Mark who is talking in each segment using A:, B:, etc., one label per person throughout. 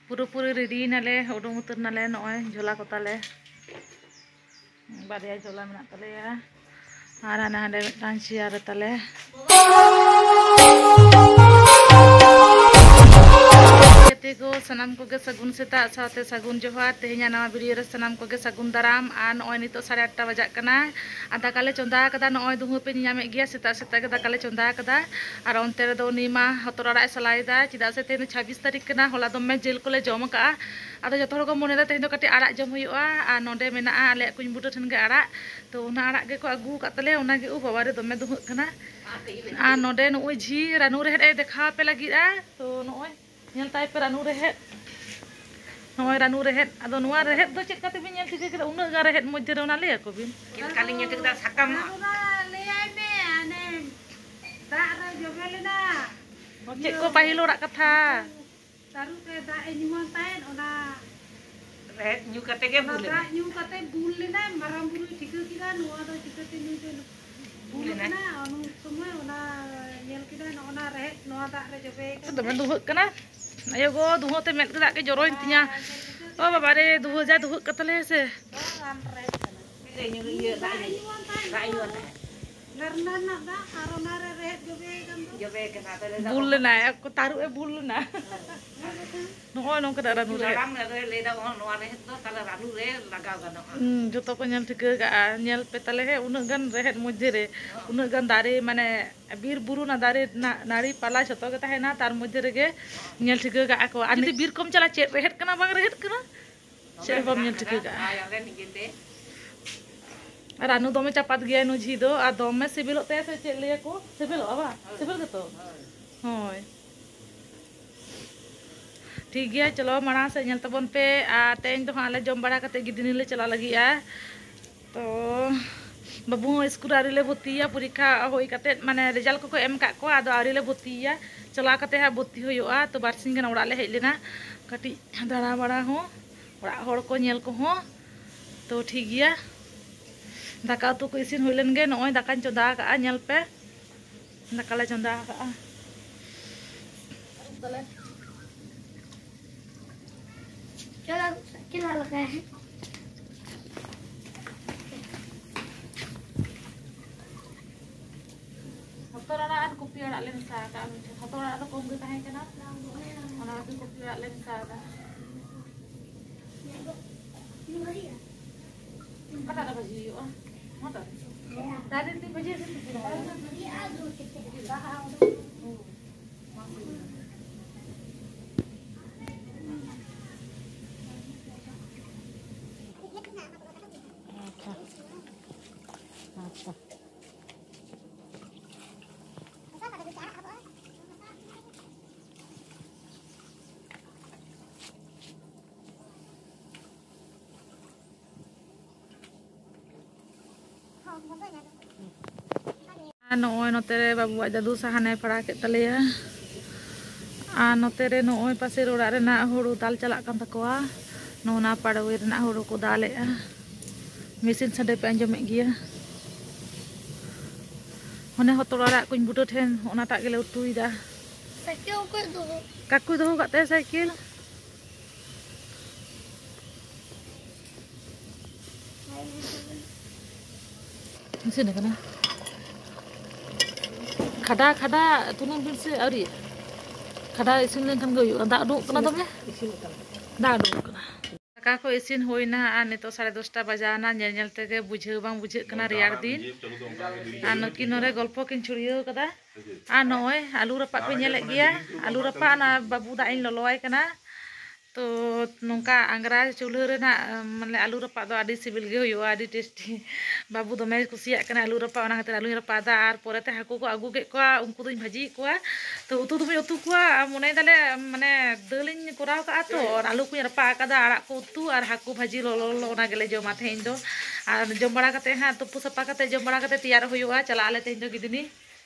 A: पूरी रेडी नाले उडुंग उतर नाले नॉय झोला को ताले बारिया झोला मेना ताले और हाना हांडे मिदटांग चेयार ताले को सनाम को सगुन सेता साथे सगुन जोहार तेहना नवा वीडियो रे सनाम को सगुन दाराम और नॉय नितो 8:30 बजा कना आ दाकाले चंदा कदा नॉय दुहु पे ᱧᱟᱢᱮ ᱜᱮᱭᱟ सेता सेता के दाकाले चंदा कदा और ओनते रे दो नीमा हतराड़ा सलाइदा चिदा से तेन 26 तारीख कना होला दमे जेल कोले जम का आदो जतो हर को मनेदा तेन दो कटी आड़ा जम हुआ और नोडे मेना आले कुñ बुटा ठन गे आड़ा तो ओना आड़ा गे को आगू कातले ओना गे उ बाबा रे दमे दुहु कना आ नोडे नोय झी रानू रे हेड देखा पे लगिदा तो नोय ñel tay pe ranu rehet noy ranu rehet ado nuwa rehet do chet kate bin ñel tige kira una ga rehet modde rona le ko bin
B: kali ñel tige sakam
C: le ay me ane da ra jogelina
A: chet ko pahilo rak katha
C: taru ke da ini mon tain ona
B: rehet nyu kate ge bule
C: da nyu kate bulina maram bulu tige kira nuwa do tige te nyu de bulina anu semua ona ñel kira ona rehet nuwa da re jobe
A: dome duhu kana ayo go duhu te met keda ke joroin tinya oh baba re duhu ja duhu katale se bul na ko taru e bul na noy nong kada ranu re joto ko ñel tige ga ñel petale he unag gan rehet modde re unag gan dare mane bir buru na dare nari pala joto ke tahena tar modde rege ñel tige ga ko ani bir kom chala chet rehet kana bang rehet kana che bam ñel tige ga Ranu दमे चापात गया नु झी दो आ दमे सिबिलो ते से चेले को सिबिलो आबा सिबिल के तो होय ठीक गया चलो मणा से ñel तबन पे आ तेन तो हाले जम बड़ा कते गिदनी ले चला लगी आ तो बाबू स्कूल आरी ले भर्तिया परीक्षा होई कते माने रिजल्ट को एम का को आदो आरी ले भर्तिया चला कते हा भर्ती होयोआ तो बारसिंग गना उड़ा ले हेज लेना कटी दाड़ा बड़ा हो उड़ा होड़ को ñel को हो तो ठीक गया दाका उतु को इसिन हुई लेन गे नॉय दाका चंदा का ñel पे दाका ले चंदा का
C: चला लगा है
A: हतोड़ा आन कुपी अड़ा ले सा का हतोड़ा तो कम गे ताहे कना ओना तो कुपी अड़ा ले सा का कटा का बजी हो मत दादी ती बजी से ती अच्छा नॉय नोते रे बाबू जादू साहाने पड़ा के तलेया आ नोते रे नॉय पासे रोड़ा रे ना हुड़ू दाल चला कान तकोआ नोना पाड़वे रे ना हुड़ू को दालेआ मेसिन साडे पे अंजमे गिया होने हतोड़ा रा कुñ बुटो ठेन ओना टा गेले उतुइदा
C: साइकिल को दो
A: काकु दो काते cycle sini kana khada khada tunang bin se ari khada isin len kan goyu da du kana tome da du kana का को इसिन होइना आ नितो 10:30 बजाना ñel ñel तेगे बुझे बांग बुझे कना रियार दिन आ नकिन रे गल्प किन छुड़ियो कदा आ नय आलू रपा पे ñelek गिया आलू रपा ना बाबू दा इन ललोय कना तो नोंका आंगरा चूल्हा रे ना माने आलू रपा दो आडी सिबिल गे होयो आडी टेस्टी बाबू दमे कुसिया कना आलू रपा ओना खातिर आलू रपा दा आर पोरेते हाकू को आगू के को उनको दुई भाजी को तो उतु तुम उतु को मने दाले माने दलिन कोराव का तो और आलू को रपा कदा आड़ा को उतु और हाकू भाजी लोलो ओना गेले जमा थेन दो और जम बड़ा कते हा तुपु सपा कते जम बड़ा कते तैयार होयोआ चला आले तेन दो गिदनी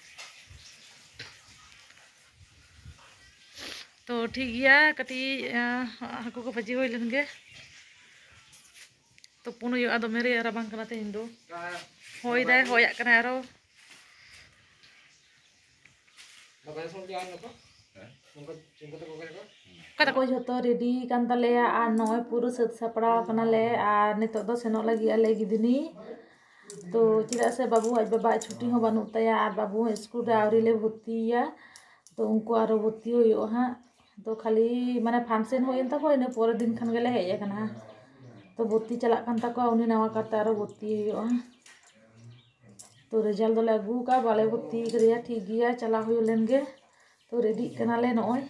A: तो ठीक गया कटी हाकू को भाजी होई लेन गे तो पुन हुआ दमे रे राबांग कना तेन दो होय दाय होया कना आरो
D: Magaling sa diyan ko. Nung ko ko
A: को जो रेडी कान तलेया और नय पूरा सत सापड़ाव कनाले और नितो दो सेनोग लगी आले गिदनी तो चेदा से बाबू आज बाबा छुट्टी हो बानुग ताया और बाबू स्कूल रे आवरी ले भर्तिया तो उनको आरो भर्ती होयो हाँ तो खाली माने फंक्शन होयन तको इन पोरे दिन खान गेले हेज आकना तो भर्ती चला कान तको उनी नवा करते आरो भर्ती होयो तो रिजल्ट दोले अगू का बाले भर्ती करिया ठीक गया चला होयो लेनगे तो रेडी कनाले नय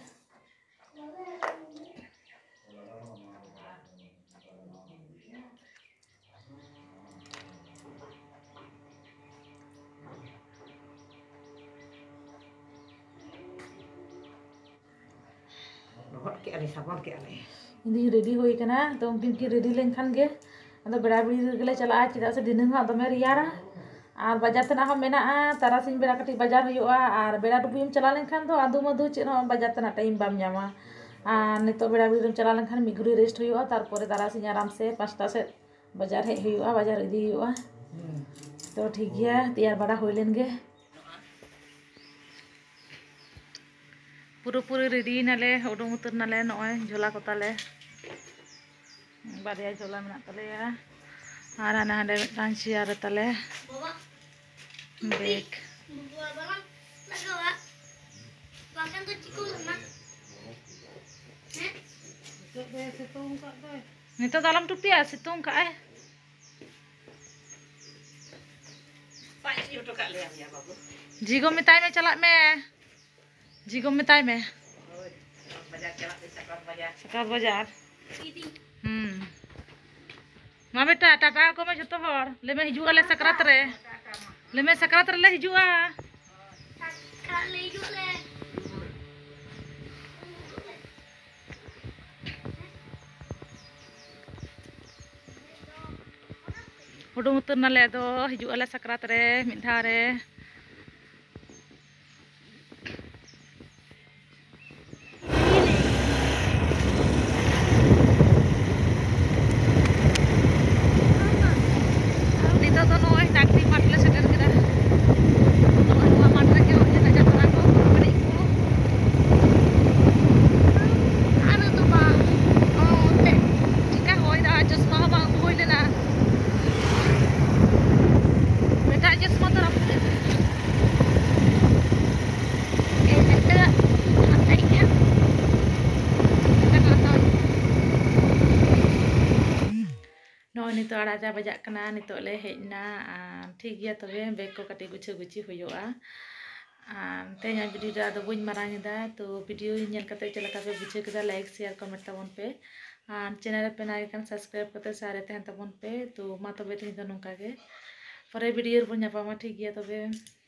B: Rohot ke ale sabon ke ale.
A: ᱤᱧ ᱨᱮᱰᱤ ᱦᱩᱭ ᱠᱟᱱᱟ ᱛᱚ ᱩᱱᱠᱤᱱ ᱠᱤᱱ ᱨᱮᱰᱤ ᱞᱮᱱᱠᱷᱟᱱ ᱜᱮ ᱟᱫᱚ ᱵᱮᱲᱟ ᱵᱮᱲᱤ ᱨᱮᱜᱮᱞᱮ ᱪᱟᱞᱟᱜᱼᱟ ᱪᱮᱫᱟᱜ ᱥᱮ ᱫᱤᱱᱟᱹᱢ ᱦᱟᱸᱜ ᱫᱚᱢᱮ ᱨᱮᱭᱟᱲᱟ ᱟᱨ ᱵᱟᱡᱟᱨ ᱛᱮᱱᱟᱜ ᱦᱚᱸ ᱢᱮᱱᱟᱜᱼᱟ ᱛᱟᱨᱟᱥᱤᱧ ᱵᱮᱲᱟ ᱠᱟᱹᱴᱤᱡ ᱵᱟᱡᱟᱨ ᱦᱩᱭᱩᱜᱼᱟ ᱟᱨ ᱵᱮᱲᱟ ᱰᱩᱵᱩᱡ ᱮᱢ ᱪᱟᱞᱟᱣ ᱞᱮᱱᱠᱷᱟᱱ ᱫᱚ ᱟᱫᱚ ᱢᱟᱫᱩ ᱪᱮᱫ ᱦᱚᱸ ᱵᱟᱡᱟᱨ ᱛᱮᱱᱟᱜ ᱴᱟᱭᱤᱢ ᱵᱟᱢ ᱧᱟᱢᱟ ᱟᱨ ᱱᱤᱛᱚᱜ ᱵᱮᱲᱟ ᱵᱮᱲᱤ ᱨᱮᱢ ᱪᱟᱞᱟᱣ ᱞᱮᱱᱠᱷᱟन ᱢᱤᱫ ᱜᱷᱩᱲᱤ ᱨᱮᱥᱴ ᱦᱩᱭᱩᱜᱼᱟ ᱛᱟᱨᱯᱚᱨᱮ ᱛᱟᱨᱟᱥᱤᱧ ᱟᱨᱟᱢ ᱥᱮ 5টা ᱥᱮᱫ ᱵᱟᱡᱟᱨ ᱦᱮᱡ ᱦᱩᱭᱩᱜᱼᱟ ᱵᱟᱡᱟᱨ ᱤᱫᱤ ᱦᱩᱭᱩᱜᱼᱟ तो ठीक गया तैयार बड़ा हो लेंगे पूरा पूरा रेडी नाले उडुंग उतर नाले नय झोला को ताले बारिया झोला मेना ताले और हाना हांडे मिदटांग चेयर ताले बैग नितो दालम टुपिया सितुंग काए
B: Pak ni utuk kak liam ya babu.
A: जीगो मिताई में चला में जीगो मिताई में
B: Bajar celak di sakrat bajar.
A: सकात बाजार माँ बेटा टाटा को मैं जतो हर ले में हिजुआ ले सकरात रे ले हिजुआ उडुंग उतर नाले दो हिजुआ ले सकरात रे मिद धाव रे नितो 8 बजा कना नितो ले हेजना ठीक गया तबे बैग को कटी गुछे गुछी हुयोआ तेज वीडियो दा बइन मारांगदा तो वीडियो नेल कते चलका पे बुझे कदा लाइक शेयर कमेंट तबन पे चैनल पे ना कन सब्सक्राइब कते सारे तहन तबन पे तो मा तबे तेज नोंका गे परे वीडियो बन जापामा ठीक गया तबे।